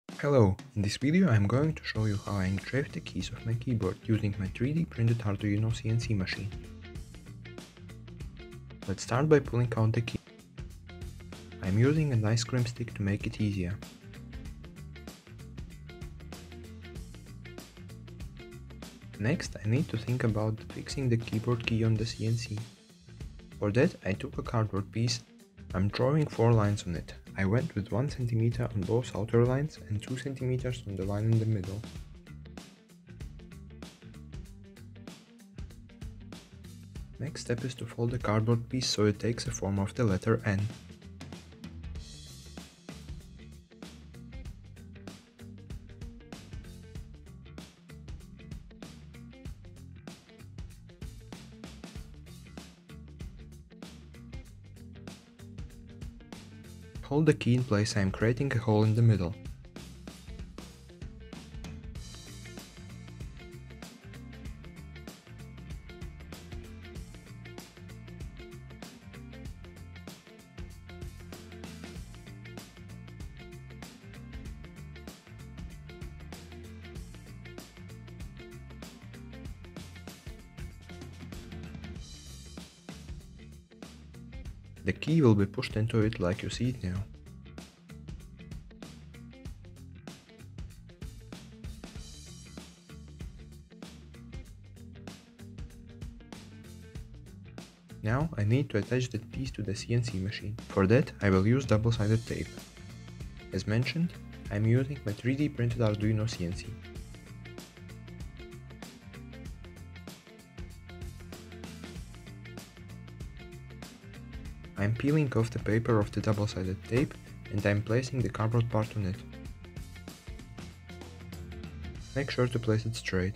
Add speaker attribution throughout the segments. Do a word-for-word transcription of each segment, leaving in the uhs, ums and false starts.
Speaker 1: Hello, in this video I am going to show you how I engrave the keys of my keyboard using my three D printed Arduino C N C machine. Let's start by pulling out the key. I am using an ice cream stick to make it easier. Next, I need to think about fixing the keyboard key on the C N C. For that, I took a cardboard piece. I'm drawing four lines on it. I went with one centimeter on both outer lines and two centimeters on the line in the middle. Next step is to fold the cardboard piece so it takes the form of the letter N. Hold the key in place. I am creating a hole in the middle. The key will be pushed into it like you see it now. Now I need to attach that piece to the C N C machine. For that I will use double-sided tape. As mentioned, I am using my three D printed Arduino C N C. I am peeling off the paper of the double-sided tape and I am placing the cardboard part on it. Make sure to place it straight.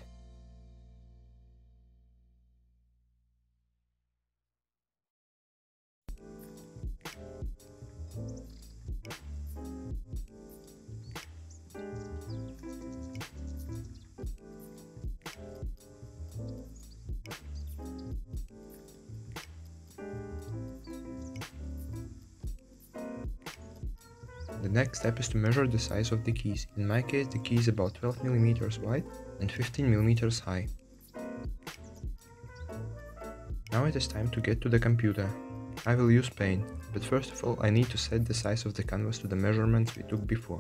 Speaker 1: The next step is to measure the size of the keys. In my case, the key is about twelve millimeters wide and fifteen millimeters high. Now it is time to get to the computer. I will use Paint, but first of all I need to set the size of the canvas to the measurements we took before.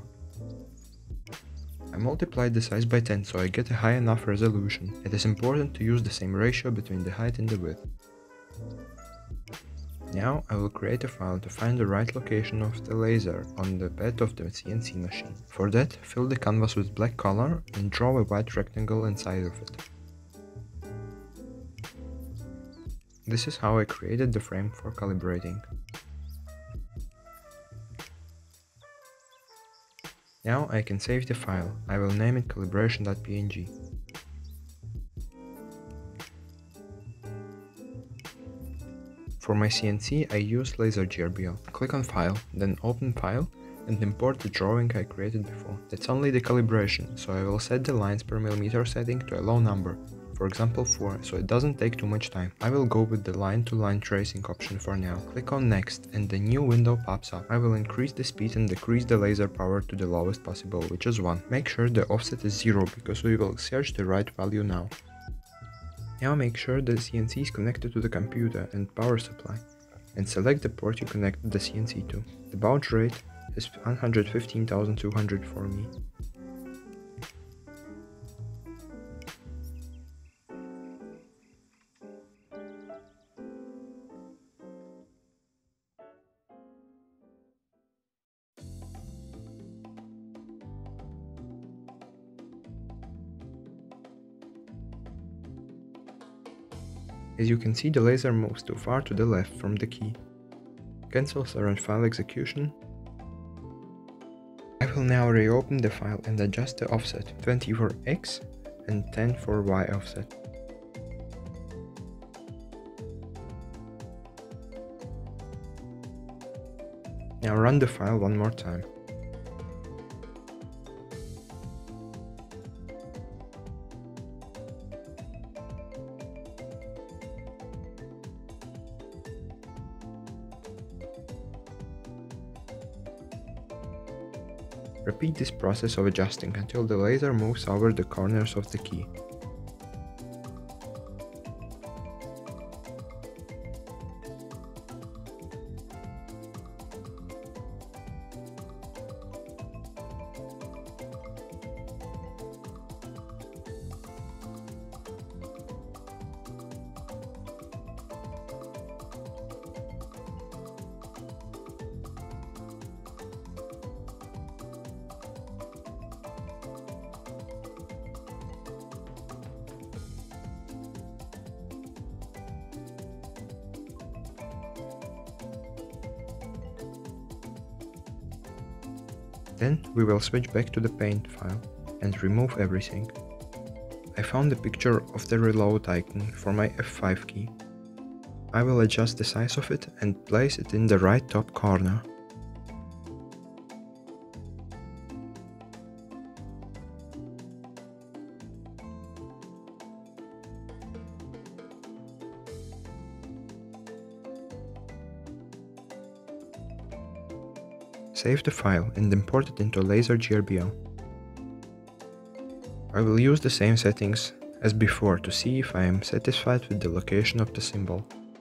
Speaker 1: I multiplied the size by ten so I get a high enough resolution. It is important to use the same ratio between the height and the width. Now I will create a file to find the right location of the laser on the bed of the C N C machine. For that, fill the canvas with black color and draw a white rectangle inside of it. This is how I created the frame for calibrating. Now I can save the file. I will name it calibration dot P N G. For my C N C, I use Laser G R B L. Click on File, then Open File, and import the drawing I created before. That's only the calibration, so I will set the lines per millimeter setting to a low number, for example four, so it doesn't take too much time. I will go with the line-to-line tracing option for now. Click on Next, and the new window pops up. I will increase the speed and decrease the laser power to the lowest possible, which is one. Make sure the offset is zero, because we will search the right value now. Now make sure the C N C is connected to the computer and power supply, and select the port you connected the C N C to. The baud rate is one hundred fifteen thousand two hundred for me. As you can see, the laser moves too far to the left from the key. Cancel current file execution. I will now reopen the file and adjust the offset, twenty for X and ten for Y offset. Now run the file one more time. Repeat this process of adjusting until the laser moves over the corners of the key. Then we will switch back to the paint file and remove everything. I found a picture of the reload icon for my F five key. I will adjust the size of it and place it in the right top corner. Save the file and import it into Laser G R B L. I will use the same settings as before to see if I am satisfied with the location of the symbol.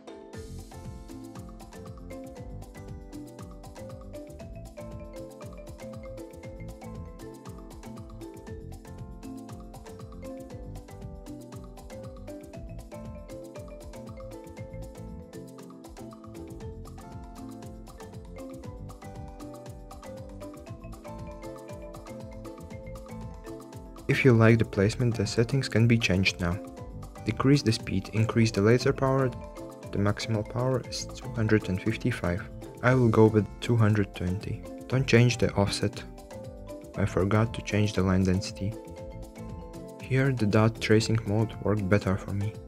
Speaker 1: If you like the placement, the settings can be changed now. Decrease the speed, increase the laser power. The maximal power is two hundred fifty-five. I will go with two hundred twenty. Don't change the offset. I forgot to change the line density. Here the dot tracing mode worked better for me.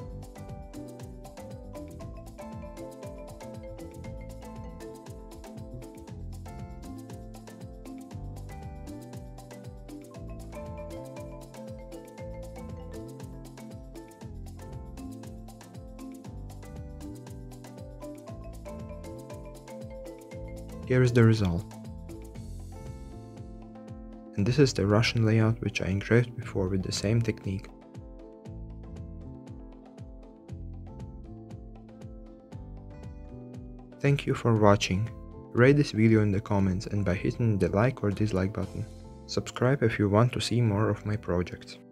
Speaker 1: Here is the result. And this is the Russian layout which I engraved before with the same technique. Thank you for watching. Rate this video in the comments and by hitting the like or dislike button. Subscribe if you want to see more of my projects.